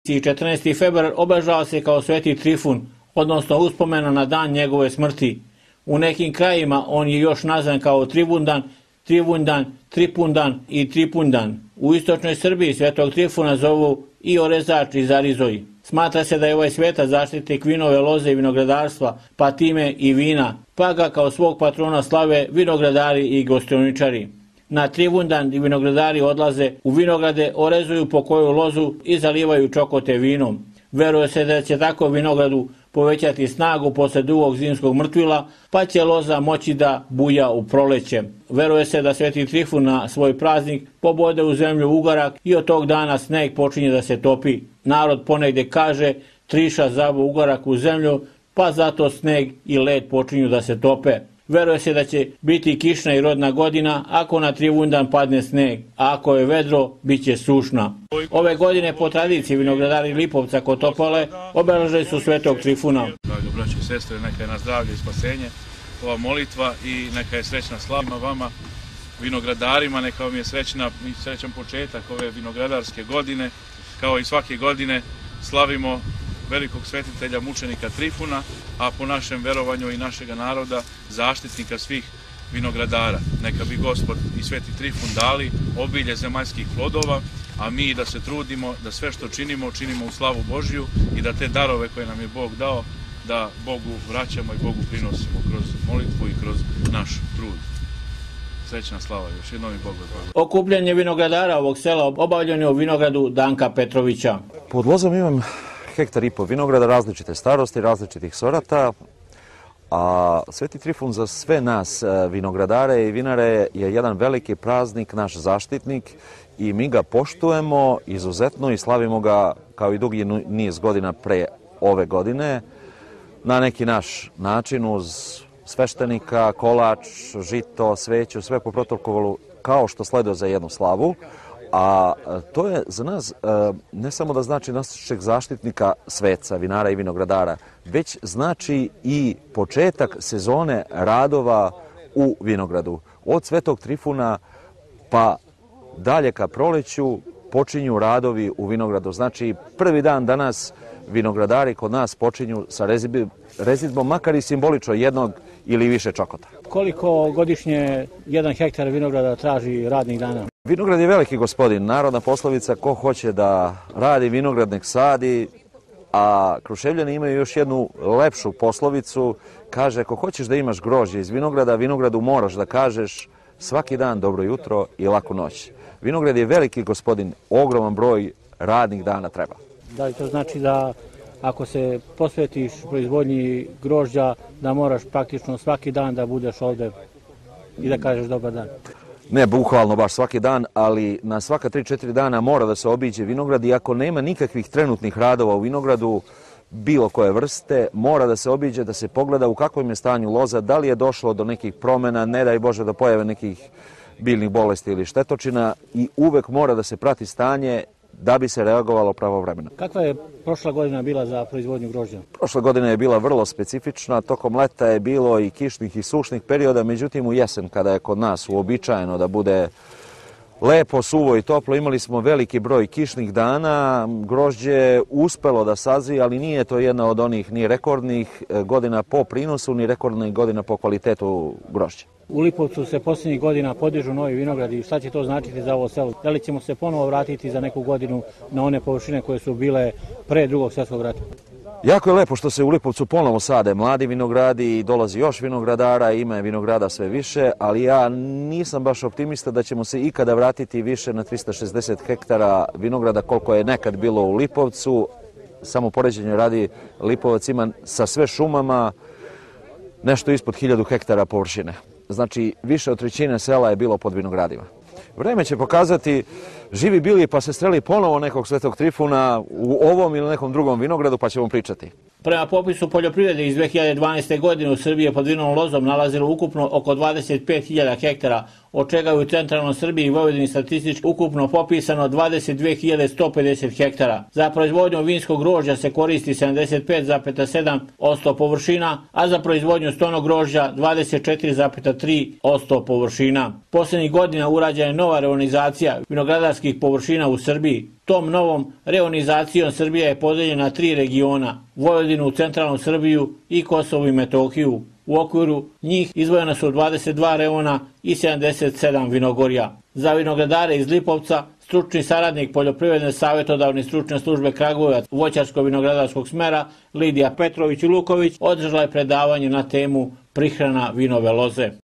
14. februar obeležava se kao Sveti Trifun, odnosno uspomena na dan njegove smrti. U nekim krajima on je još nazvan kao Trivundan, Trivundan, Tripundan i Tripundan. U istočnoj Srbiji Svetog Trifuna zovu i Orezač i Zarizoj. Smatra se da je ovaj svetac zaštitnik vinove loze i vinogradarstva, pa time i vina, pa ga kao svog patrona slave vinogradari i gostioničari. Na Trivundan vinogradari odlaze u vinograde, orezuju po koju lozu i zalivaju čokote vinom. Veruje se da će tako vinogradu povećati snagu posle dugog zimskog mrtvila, pa će loza moći da buja u proleće. Veruje se da Sveti Trifun na svoj praznik pobode u zemlju ugarak i od tog dana sneg počinje da se topi. Narod ponegde kaže triša zabo ugarak u zemlju, pa zato sneg i led počinju da se tope. Veruje se da će biti kišna i rodna godina ako na Trivundan padne sneg, a ako je vedro, bit će sušna. Ove godine po tradiciji vinogradari Lipovca kod Topole obeležili su Svetog Trifuna. Drago braće i sestre, neka je na zdravlje i spasenje ova molitva i neka je srećna slava vama vinogradarima, neka vam je srećan početak ove vinogradarske godine. Kao i svake godine slavimo velikog svetitelja mučenika Trifuna, a po našem verovanju i našega naroda zaštitnika svih vinogradara. Neka bi Gospod i Sveti Trifun dali obilje zemaljskih plodova, a mi da se trudimo da sve što činimo, činimo u slavu Božju i da te darove koje nam je Bog dao, da Bogu vraćamo i Bogu prinosimo kroz molitvu i kroz naš trud. Srećna slava, još jednom i Bog vas. Okupljanje vinogradara ovog sela obavljeno je u vinogradu Danka Petrovića. Pod lozom imam 1,5 ha vinograda različite starosti, različitih sorata, a Sveti Trifun za sve nas vinogradare i vinare je jedan veliki praznik, naš zaštitnik i mi ga poštujemo izuzetno i slavimo ga kao i dugi niz godina pre ove godine na neki naš način uz sveštenika, kolač, žito, sveću, sve po protokolu kao što sleduje za jednu slavu. A to je za nas ne samo da znači našeg zaštitnika sveca, vinara i vinogradara, već znači i početak sezone radova u vinogradu. Od Svetog Trifuna pa dalje ka proleću počinju radovi u vinogradu. Znači prvi dan danas vinogradari kod nas počinju sa rezidbom, makar i simbolično jednog ili više čokota. Koliko godišnje 1 ha vinograda traži radnih dana? Vinograd je veliki gospodin, narodna poslovica ko hoće da radi vinograd nek sadi, a Kruševljani imaju još jednu lepšu poslovicu, kaže ako hoćeš da imaš grožđe iz vinograda, vinogradu moraš da kažeš svaki dan dobro jutro i laku noć. Vinograd je veliki gospodin, ogroman broj radnih dana treba. Da li to znači da ako se posvetiš proizvodnji grožđa, da moraš praktično svaki dan da budeš ovde i da kažeš dobar dan? Ne bukvalno baš svaki dan, ali na svaka 3-4 dana mora da se obiđe vinograd i ako nema nikakvih trenutnih radova u vinogradu, bilo koje vrste, mora da se obiđe, da se pogleda u kakvom je stanju loza, da li je došlo do nekih promjena, ne daj Bože da pojave nekih biljnih bolesti ili štetočina i uvek mora da se prati stanje da bi se reagovalo pravovremeno. Kakva je prošla godina bila za proizvodnju grožđa? Prošla godina je bila vrlo specifična, tokom leta je bilo i kišnih i sušnih perioda, međutim u jesen kada je kod nas uobičajeno da bude lepo, suvo i toplo, imali smo veliki broj kišnih dana, grožđe je uspelo da sazri, ali nije to jedna od onih ni rekordnih godina po prinosu, ni rekordnih godina po kvalitetu grožđa. U Lipovcu se posljednjih godina podižu novi vinogradi. Šta će to značiti za ovo selo? Da li ćemo se ponovo vratiti za neku godinu na one površine koje su bile pre Drugog svjetskog rata? Jako je lepo što se u Lipovcu ponovo sade mladi vinogradi i dolazi još vinogradara, ima je vinograda sve više, ali ja nisam baš optimista da ćemo se ikada vratiti više na 360 ha vinograda koliko je nekad bilo u Lipovcu. Samo poređenje radi, Lipovac ima sa sve šumama nešto ispod 1000 ha površine. Znači, više od trećine sela je bilo pod vinogradima. Vreme će pokazati, živi bili pa se streli ponovo nekog Svetog Trifuna u ovom ili nekom drugom vinogradu pa ćemo pričati. Prema popisu poljoprivrede iz 2012. godine u Srbiji je pod vinovom lozom nalazilo ukupno oko 25.000 ha, od čega je u centralnoj Srbiji i Vojvodini statistički ukupno popisano 22.150 hektara. Za proizvodnju vinskog grožđa se koristi 75,7% površina, a za proizvodnju stonog grožđa 24,3% površina. Posljednjih godina urađena je nova reonizacija vinogradarskih površina u Srbiji. Tom novom reonizacijom Srbija je podeljena na 3 regiona, Vojvodinu, centralnu Srbiju i Kosovo i Metohiju. U okviru njih izdvojena su 22 reona i 77 vinogorja. Za vinogradare iz Lipovca, stručni saradnik Poljoprivredne savjetodavne stručne službe Kragujevac voćarsko-vinogradarskog smera Lidija Petrović-Luković održala je predavanje na temu prihrana vinove loze.